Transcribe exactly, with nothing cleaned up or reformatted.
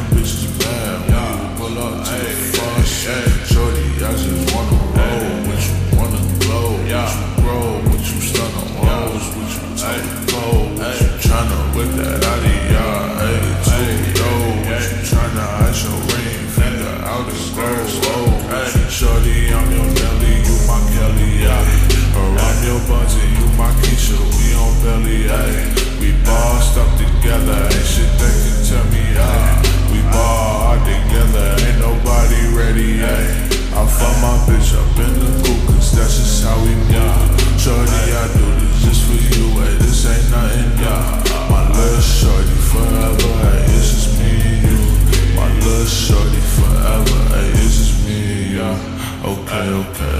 them bitches bad when you pull up to the front. Shorty, I just wanna roll with you, wanna glow with you, grow with you, stun on hoes with you, take go with you, tryna whip that out of y'all, ayy, two dough with you, tryna ice your ring, finger out the gold, oh, shorty, I'm your Nelly, you my Kelly, ayy, or I'm your Bunty, you my Keisha, we on belly, ayy. We bossed up together, ain't shit that can tell me, ah. We ball hard together, ain't nobody ready, ayy. I fuck my bitch up in the coupe, cause that's just how we move. Shorty, I do this just for you, ayy, this ain't nothing new. My little shorty forever, ayy, it's just me and you. My little shorty forever, ayy, it's just me and you. Okay, okay.